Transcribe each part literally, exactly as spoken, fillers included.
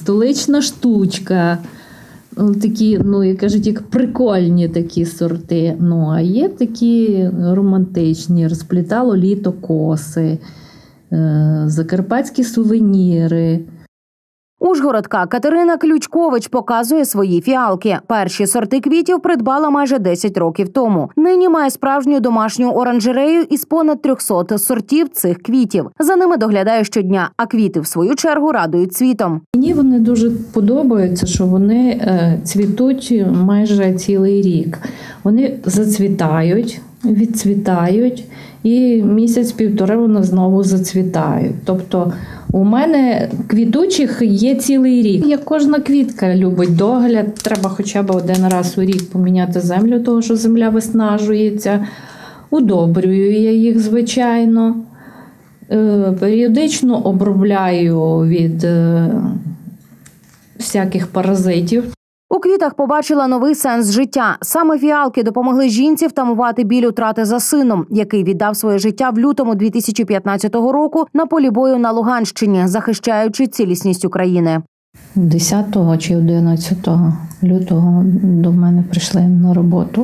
столична штучка. Такі, ну, як кажуть, як прикольні такі сорти. Ну, а є такі романтичні, розплітало літо коси, закарпатські сувеніри. Ужгородка Катерина Ключкович показує свої фіалки. Перші сорти квітів придбала майже десять років тому. Нині має справжню домашню оранжерею із понад трьохсот сортів цих квітів. За ними доглядає щодня, а квіти, в свою чергу, радують цвітом. Мені вони дуже подобаються, що вони цвітуть майже цілий рік. Вони зацвітають, відцвітають, і місяць-півтори вони знову зацвітають. Тобто у мене квітучих є цілий рік. Як кожна квітка любить догляд, треба хоча б один раз у рік поміняти землю, тому що земля виснажується. Удобрюю я їх, звичайно. Періодично обробляю від всяких паразитів. У квітах побачила новий сенс життя. Саме фіалки допомогли жінці втамувати біль утрати за сином, який віддав своє життя в лютому дві тисячі п'ятнадцятого року на полі бою на Луганщині, захищаючи цілісність України. десятого чи одинадцятого лютого до мене прийшли на роботу.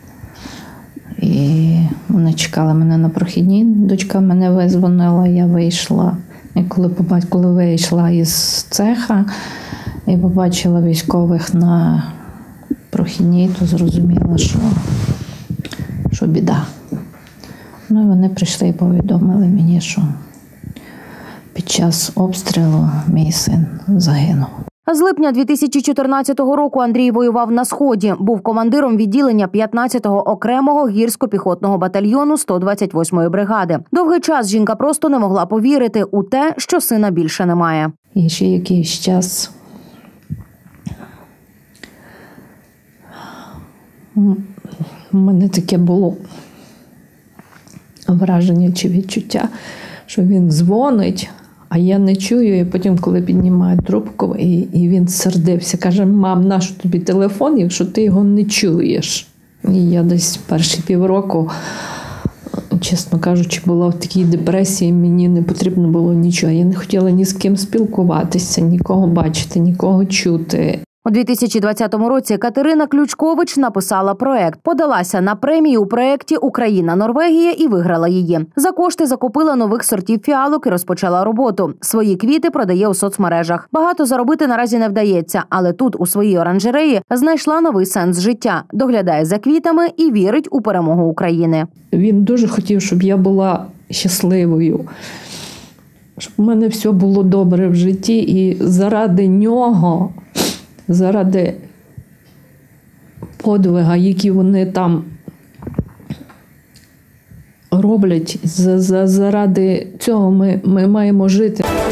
І вони чекали мене на прохідній. Дочка мене визвонила, я вийшла. І коли побачила, коли вийшла із цеха, і побачила військових на прохідній, то зрозуміла, що, що біда. Ну і вони прийшли і повідомили мені, що під час обстрілу мій син загинув. З липня дві тисячі чотирнадцятого року Андрій воював на Сході. Був командиром відділення п'ятнадцятого окремого гірсько-піхотного батальйону сто двадцять восьмої бригади. Довгий час жінка просто не могла повірити у те, що сина більше немає. І ще якийсь час у мене таке було враження чи відчуття, що він дзвонить, а я не чую. І потім, коли піднімає трубку, і, і він сердився, каже: мам, нащо тобі телефон, якщо ти його не чуєш? І я десь перші півроку, чесно кажучи, була в такій депресії, мені не потрібно було нічого. Я не хотіла ні з ким спілкуватися, нікого бачити, нікого чути. У дві тисячі двадцятому році Катерина Ключкович написала проект, подалася на премію у проєкті «Україна-Норвегія» і виграла її. За кошти закупила нових сортів фіалок і розпочала роботу. Свої квіти продає у соцмережах. Багато заробити наразі не вдається, але тут, у своїй оранжереї, знайшла новий сенс життя. Доглядає за квітами і вірить у перемогу України. Він дуже хотів, щоб я була щасливою, щоб у мене все було добре в житті, і заради нього, заради подвига, які вони там роблять, заради цього ми, ми маємо жити.